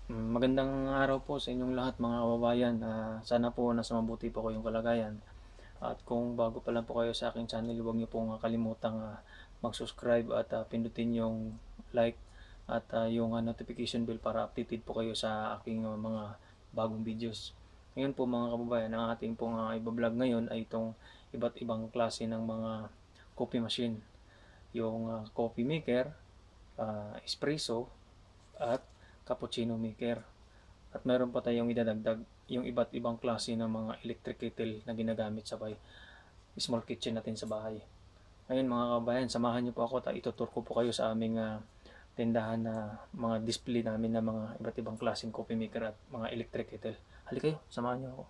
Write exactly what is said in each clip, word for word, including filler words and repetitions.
Mm, Magandang araw po sa inyong lahat mga kababayan. Ah, sana po nasa mabuti po kayong kalagayan. At kung bago pa lang po kayo sa aking channel, huwag niyo pong ah, kalimutang ah, mag-subscribe at ah, pindutin yung like at ah, yung ah, notification bell para updated po kayo sa aking ah, mga bagong videos. Ngayon po mga kababayan, ang ating pong uh, ibablog ngayon ay itong iba't ibang klase ng mga coffee machine. Yung ah, coffee maker, ah, espresso, at cappuccino maker. At meron pa tayong idadagdag yung iba't ibang klase ng mga electric kettle na ginagamit sa bahay, small kitchen natin sa bahay. Ngayon mga kabayan, samahan niyo po ako at itutur ko po kayo sa aming uh, tindahan na mga display namin na mga iba't ibang klaseng coffee maker at mga electric kettle. Halika kayo, samahan niyo ako.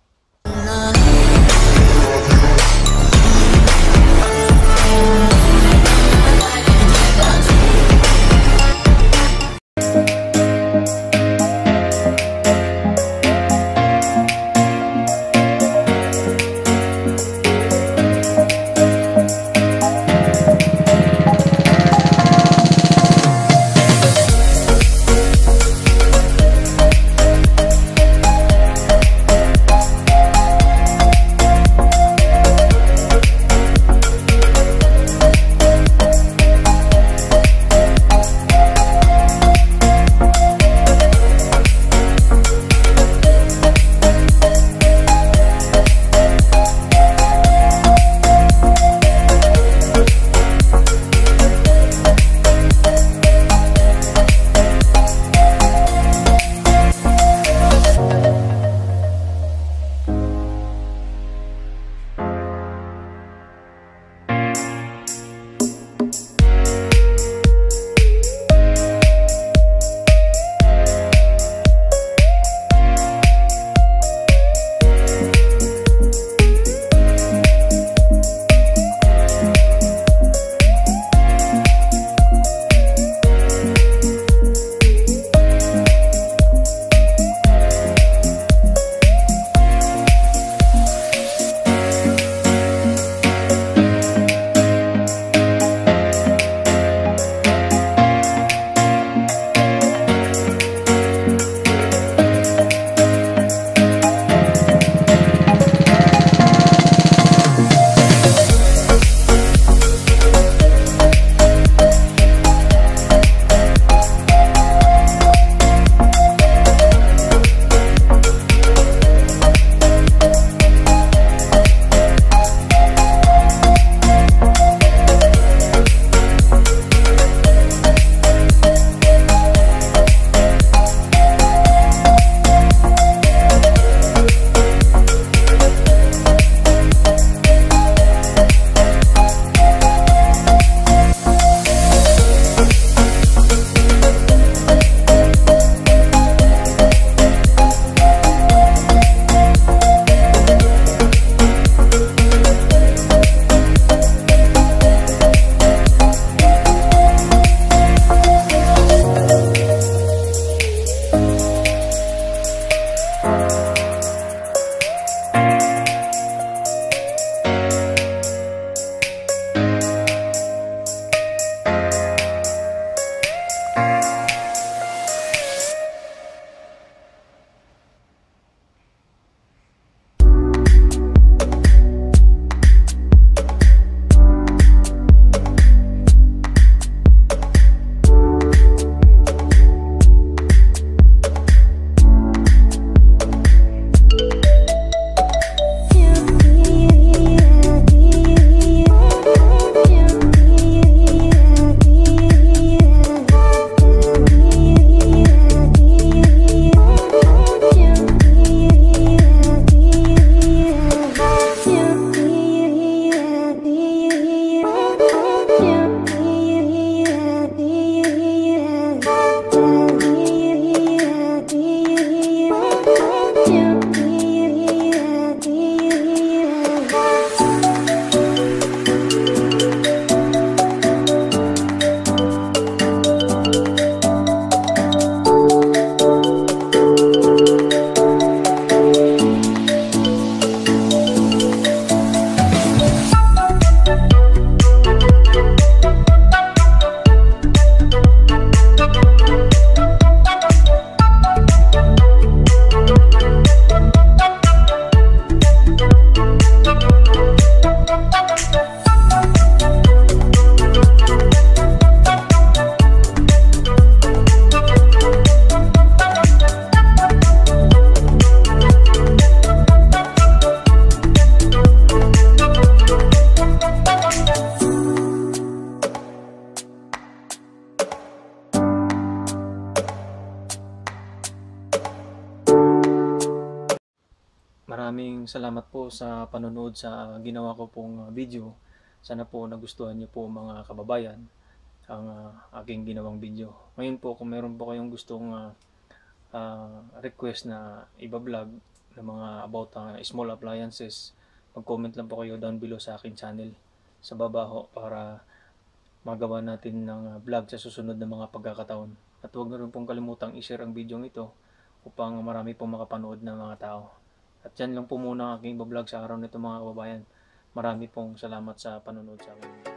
maraming salamat po sa panonood sa ginawa ko pong ah, video. Sana po nagustuhan niyo po mga kababayan ang ah, aking ginawang video. Ngayon po kung meron po kayong gustong ah, ah, request na iba-vlog na mga about ah, small appliances, mag-comment lang po kayo down below sa aking channel sa baba ho para magawa natin ng ah, vlog sa susunod na mga pagkakataon. At huwag na rin pong kalimutang i-share ang video ito upang marami pong makapanood ng mga tao. At yan lang po muna ang aking vlog sa araw nito mga kababayan. Marami pong salamat sa panonood sa akin.